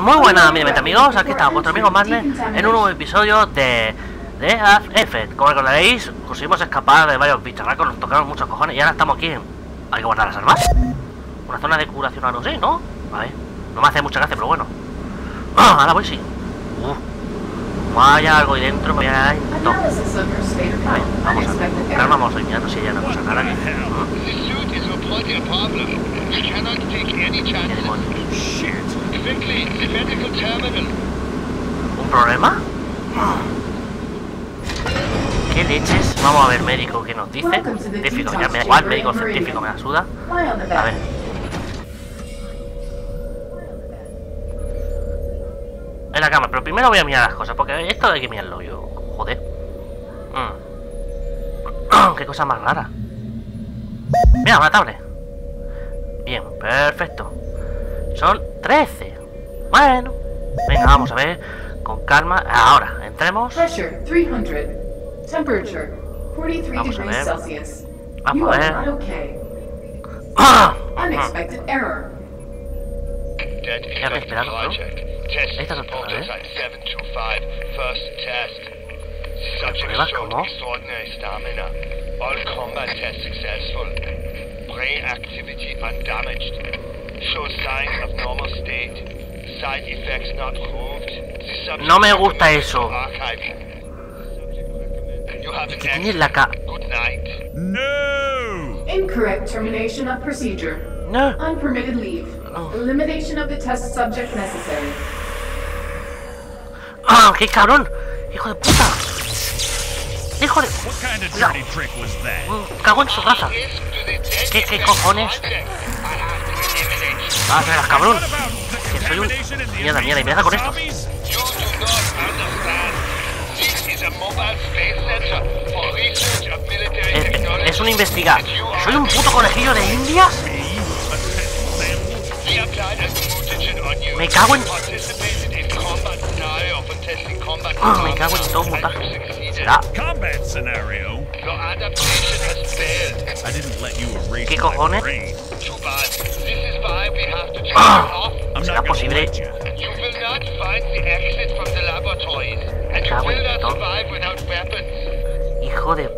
Muy buenas, mi amigos, aquí está vuestro amigo Marne en un nuevo episodio de Effect. Como recordaréis, conseguimos escapar de varios bicharracos, nos tocaron muchos cojones y ahora estamos aquí en... Hay que guardar las armas. Una zona de curación o algo así, ¿no? A ver, no me hace mucha gracia, pero bueno. Ahora voy, sí. Vaya algo ahí dentro, me voy a... No. A ver, vamos a ver. Calma, vamos a ir mirando si hay una cosa rara aquí. ¿Un problema? ¿Qué leches? Vamos a ver, médico, ¿qué nos dice? Científico, ya me da igual, médico científico, me la suda. A ver. En la cama, pero primero voy a mirar las cosas, porque esto hay que mirarlo yo. Joder. Qué cosa más rara. Mira, una tablet. Bien, perfecto. Son 13. Bueno. Venga, vamos a ver. Con calma. Ahora, entremos. Pressure 300. Temperature 43 degrees Celsius. Vamos a ver. Unexpected error. ¿Qué habéis esperado, bro? Ahí está todo, ¿eh? ¿Pruebas cómo? No me gusta eso. ¿Qué tienes la cara? No! Incorrect termination of procedure. No. Unpermitted leave. Elimination of the test subject necessary. ¡Ah, qué cabrón! ¡Hijo de puta! ¡Hijo de... What kind of dirty trick was that? Cago en su raza. ¿Qué cojones? ¡Ah, verás, cabrón! Que soy un... Mierda, mierda, y me deja con esto. Es un investigar. ¿Soy un puto conejillo de indias? Me cago en... me cago en todo, puta. Combat scenario. I didn't let you erase ¿Qué cojones? ¿Será posible? Me cago en todo. Hijo de...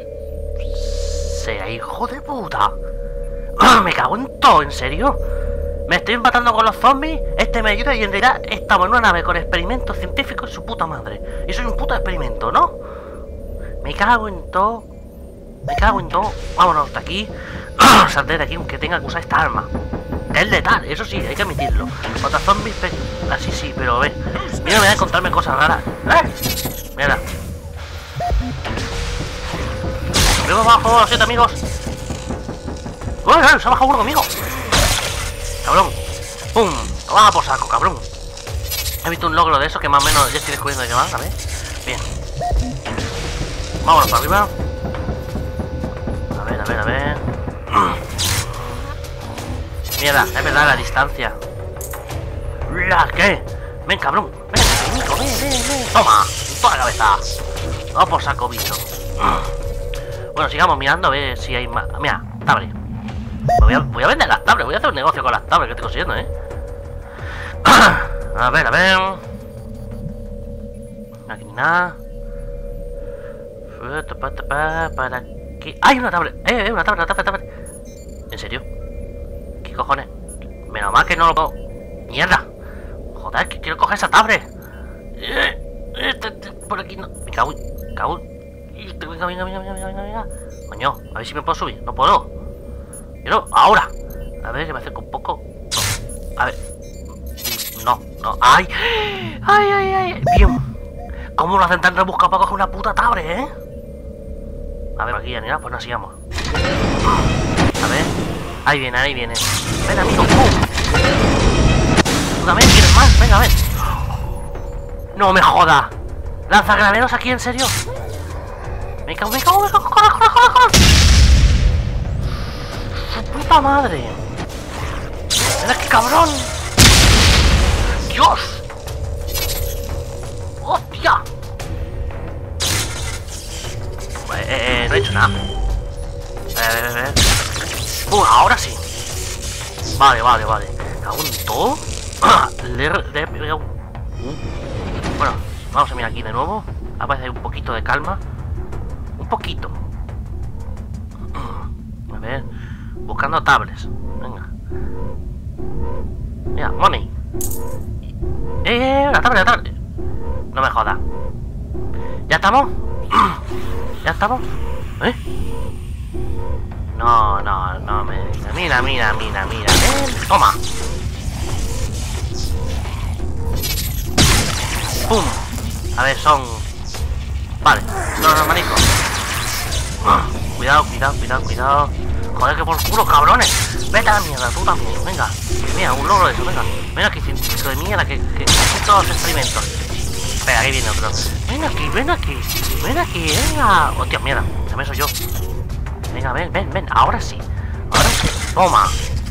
Sea hijo de puta. Me cago en todo, ¿en serio? Me estoy empatando con los zombies, este me ayuda y en realidad estamos en una nave con experimentos científicos y su puta madre. Y soy un puto experimento, ¿no? Me cago en todo. Me cago en todo. Vámonos de aquí. Saldré de aquí aunque tenga que usar esta arma. Es letal, eso sí, hay que admitirlo. Contra zombies, así sí, pero ve. Mira, me voy a encontrarme cosas raras. Mira. Veo abajo, lo siento, amigos. ¡Uy, se ha bajado uno conmigo! Cabrón. ¡Pum! ¡Toma por saco, cabrón! He visto un logro de eso que más o menos ya estoy descubriendo de qué va, a ver. Bien. Vámonos para arriba. A ver, a ver, a ver. Mierda, es verdad la distancia. ¿Qué? Ven, cabrón. Ven, ven. Toma, en toda la cabeza. Vamos por saco, bicho. Bueno, sigamos mirando a ver si hay más. Mira, tablet. Voy a vender las tablets, voy a hacer un negocio con las tablets que estoy consiguiendo, A ver, a ver. Aquí nada. Para aquí. ¡Hay una tablet! Una tablet. ¿En serio? ¿Qué cojones? Menos mal que no lo puedo. ¡Mierda! Joder, que quiero coger esa tablet. Por aquí no. Me cago. Venga. Coño, a ver si me puedo subir. No puedo. Pero ahora. A ver, que me acerco un poco. No. A ver. No. ¡Ay! Bien. ¿Cómo lo hacen tan rebuscado para coger una puta tablet, A ver, aquí ya ni nada, pues no sigamos. A ver. Ahí viene. Ven, amigo. Tú también quieres más. Venga, ven. No me joda. ¿Lanzagraneros aquí, en serio? Me cago. ¡Joder! ¡Su puta madre! ¡Mira qué cabrón! ¡Dios! ¡Hostia! No he hecho nada. A ver. Ahora sí. Vale. Cago en todo. Bueno, vamos a mirar aquí de nuevo. Aparece un poquito de calma. Un poquito. A ver. Buscando tablets. Venga. Mira, money. La tablet. No me jodas. ¿Ya estamos? ¿Ya estamos? ¿Eh? No, mira. Toma. ¡Pum! A ver, son... Vale, son los manicos. Cuidado. Joder, que por culo, cabrones. Vete a la mierda, tú también. Venga. Mira, un logro de eso, venga. Ven aquí, científico de mierda, que hacen todos los experimentos. Espera, ahí viene otro. Ven aquí, venga. Hostia, mierda, se me soy yo. Venga, ven. Ahora sí. Toma.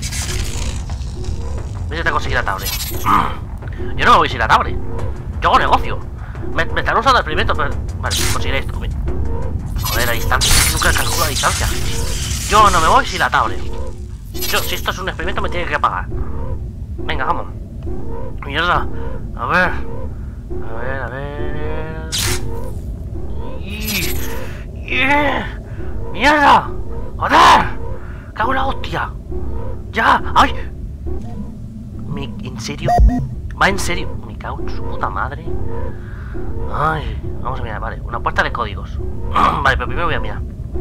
¿Ves si te conseguí la tablet? Yo no me voy sin la tablet. Yo hago negocio. Me están usando experimentos, pero... Vale, conseguiré esto. Joder, la distancia. Nunca calculo la distancia. Yo no me voy sin la tablet. Si esto es un experimento, me tiene que pagar. Venga, vamos. Mierda. A ver. ¡Mierda! ¡Joder! ¡Cago en la hostia! ¡Ya! ¡Ay! ¿En serio? ¿Va en serio? Me cago en su puta madre. Ay, vamos a mirar, vale. Una puerta de códigos. Vale, pero primero voy a mirar.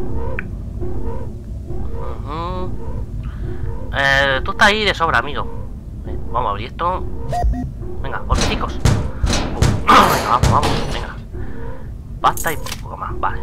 Tú estás ahí de sobra, amigo. Vamos a abrir esto. Venga, golpecitos. Venga, vamos, venga. Basta y poco más, vale.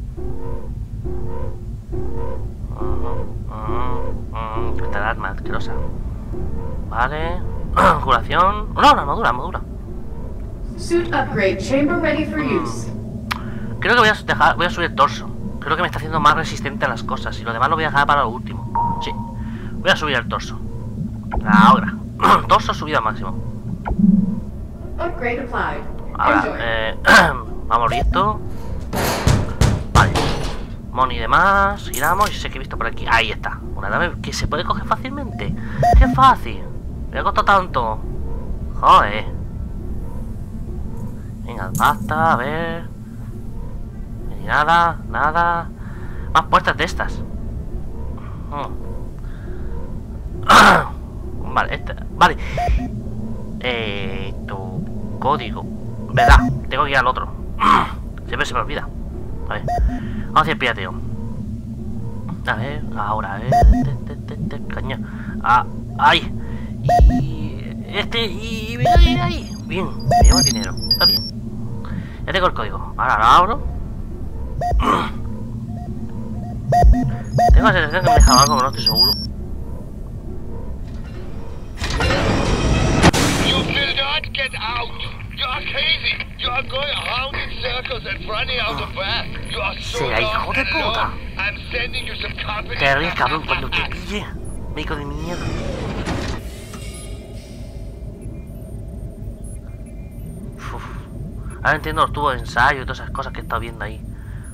Esta es la arma asquerosa. Vale. Curación. No, una armadura. Suit upgrade, chamber ready for use. Creo que voy a subir el torso. Creo que me está haciendo más resistente a las cosas. Y lo demás lo voy a dejar para lo último. Sí. Voy a subir el torso. Ahora. Torso subido al máximo. Upgrade applied. Ahora, vamos a abrir esto. Vale. Money y demás. Giramos y sé que he visto por aquí. Ahí está. Una nave que se puede coger fácilmente. ¡Qué fácil! Me ha costado tanto. Joder. Venga, basta, a ver. Nada. Más puertas de estas. Vale, vale. Tu código. ¿Verdad? Tengo que ir al otro. Siempre se me olvida. A ver. Vamos a hacer pirateo. A ver, ahora, caña. Ahí. Y ahí. Bien, me llevo el dinero. Está bien. Ya tengo el código. Ahora lo abro. Tengo la sensación que me he dejado algo, pero no estoy seguro. You will not get out. You are crazy. You are going around in circles and running out of breath. You are so hijo de puta. I'm sending you some company. Te ríes, cabrón, cuando te pille. Médico de mierda. Ahora entiendo los tubos de ensayo y todas esas cosas que he estado viendo ahí.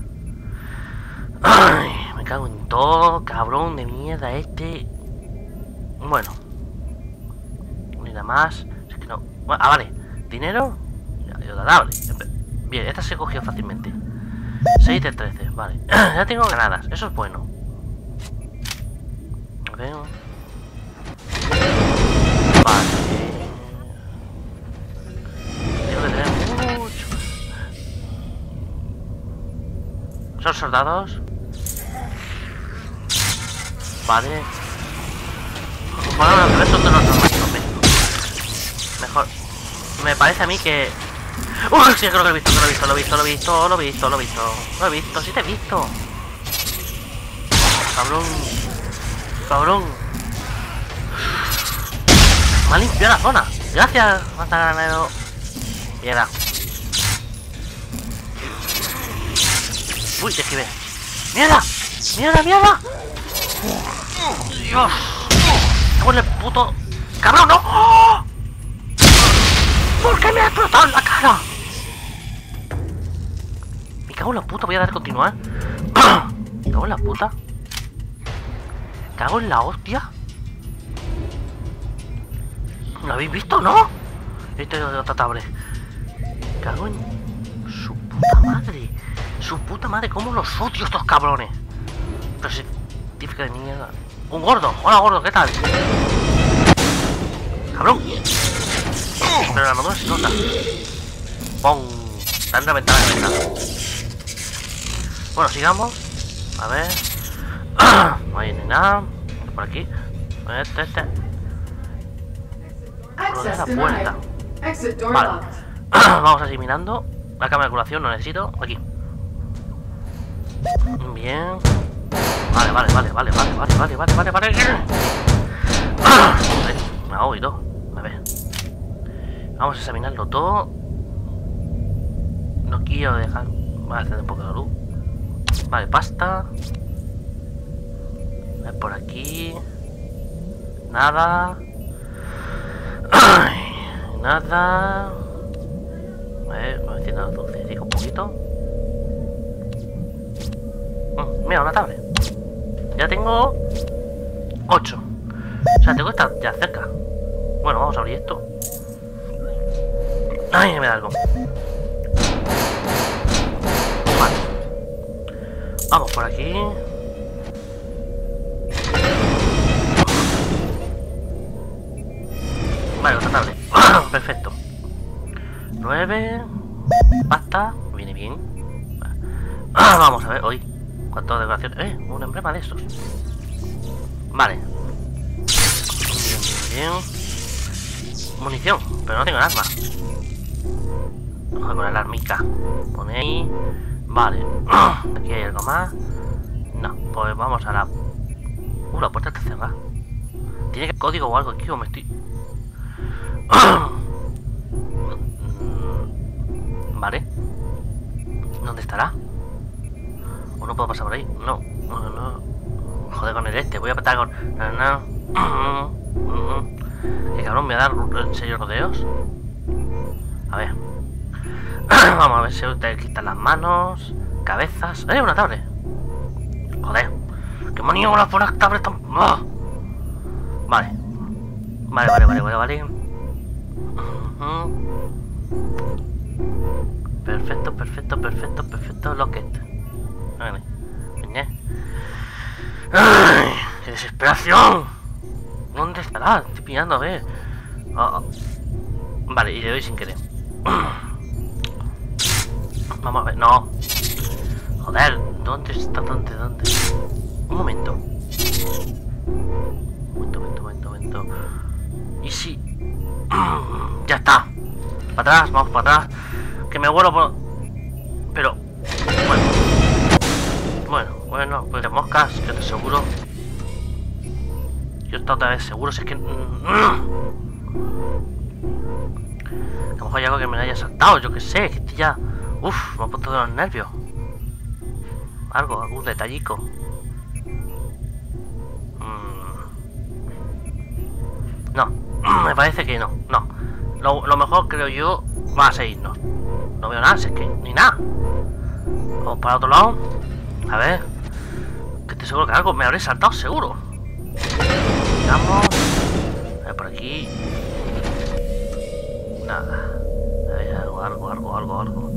Ay, me cago en todo, cabrón de mierda este. Bueno. Ni nada más. Es que no. Bueno, vale. Dinero. Y otra tablet. Bien, esta se cogió fácilmente. 6 de 13, vale. Ya tengo granadas, eso es bueno. A ver. Vale. Tengo que tener mucho. ¿Son soldados? Vale. Bueno, lo que ves son de los normales. Mejor. Me parece a mí que... sí, creo que lo he visto, sí te he visto. Cabrón. Me ha limpiado la zona. Gracias, Matagranero. Mierda. Uy, te esquivé. ¡Mierda! Dios. ¡Cago el puto! ¡Cabrón, no! ¡Oh! ¿Por qué me ha explotado en la cara? Me cago en la puta, voy a dar a continuar. Me cago en la puta. Cago en la hostia. ¿Lo habéis visto, no? Este es otra tablet. Cago en su puta madre. Su puta madre, cómo los odio estos cabrones. Pero científica de mierda. Un gordo. Hola gordo, ¿qué tal? Cabrón. Pero la armadura se nota. ¡Pum! Está en la ventana de ventana. Bueno, sigamos. A ver. No hay ni nada. Por aquí. Este. Access la denied. puerta. Exit door Vale. locked. Vamos así mirando. La cámara de curación no necesito. Aquí. Bien. Vale. Me hago y todo. A ver. Vamos a examinarlo todo. No quiero dejar. Voy a hacer un poco de luz. Vale, pasta. A ver por aquí. Nada. Ay, nada. A ver, me enciendo la dulce un poquito. Mira, una tablet. Ya tengo 8. O sea, tengo que estar ya cerca. Bueno, vamos a abrir esto. Ay, me da algo. Vale. Vamos por aquí. Vale, otra tablet. Perfecto. 9. Pasta. Viene bien. Vamos a ver, hoy. ¿Cuánto decoración? Un emblema de estos. Vale. Bien. Munición, pero no tengo arma. Vamos con la armica. Pone ahí. Vale. Aquí hay algo más. No, pues vamos a la... la puerta está cerrada. Tiene que código o algo aquí o me estoy... Vale. ¿Dónde estará? ¿O no puedo pasar por ahí? No. Joder con el este. Voy a apretar con... ¿Qué cabrón? ¿Me voy a dar en serio rodeos? A ver. Vamos a ver si te quitan las manos. Cabezas. Una tablet. Joder. ¿Qué manía con las buenas tablets tan... Vale. Vale. Perfecto. Locket. Vale. ¡Ay! ¡Qué desesperación! ¿Dónde estará? Estoy pillando, a ver. Vale, y le doy sin querer. Vamos a ver. No. Joder, ¿dónde está? ¿Dónde? Un momento. ¿Y si...? Ya está. Para atrás, vamos para atrás. Que me vuelo por... Pero... Bueno, pues de moscas, que te seguro. Yo estoy otra vez seguro, si es que... A lo mejor hay algo que me haya saltado, yo que sé, que estoy ya... Uf, me ha puesto de los nervios. Algún detallico. No, me parece que no. Lo mejor creo yo va a seguirnos. No veo nada, si es que ni nada. Vamos para otro lado. A ver. Que estoy seguro que algo me habré saltado, seguro. Vamos. A ver por aquí. Nada. A ver, algo.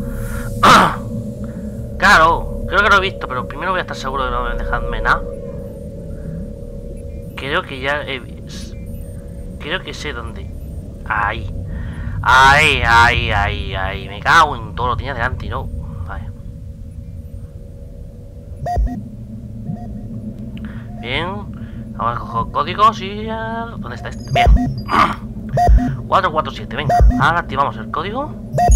Claro, creo que lo he visto, pero primero voy a estar seguro de no dejarme nada. Creo que ya he visto. Creo que sé dónde. Ahí. Me cago en todo, lo tenía delante, ¿no? Vale. Bien. Vamos a coger códigos y... ¿dónde está este? Bien. 447, venga. Ahora activamos el código.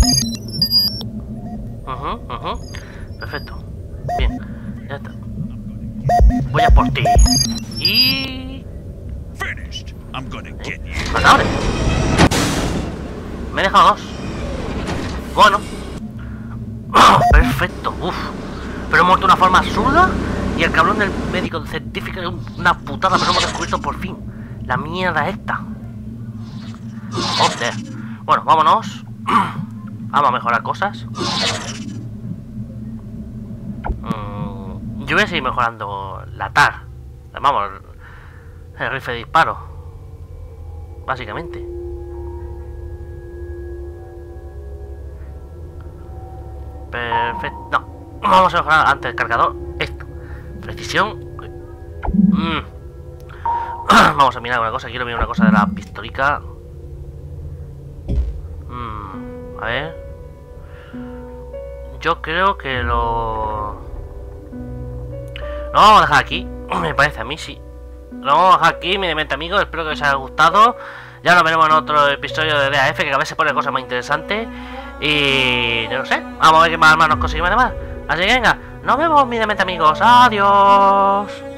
Perfecto. Bien. Ya está. Voy a por ti. Y... Finished. I'm gonna get you. ¡Matadores! Me he dejado 2. Bueno. Perfecto. Pero he muerto de una forma absurda. Y el cabrón del médico científico es una putada, pero hemos descubierto por fin la mierda esta. Joder. Bueno, vámonos. Vamos a mejorar cosas. Yo voy a seguir mejorando la TAR. Vamos, el rifle de disparo. Básicamente. Perfecto. No. Vamos a mejorar antes el cargador. Esto. Precisión. Vamos a mirar una cosa. Quiero mirar una cosa de la pistolica. A ver. Yo creo que lo vamos a dejar aquí. Me parece a mí, sí. Lo vamos a dejar aquí, mi demente amigo. Espero que os haya gustado. Ya nos veremos en otro episodio de DAF, que a veces pone cosas más interesantes. Y yo no sé. Vamos a ver qué más nos conseguimos además. Así que venga, nos vemos, mi demente amigos. Adiós.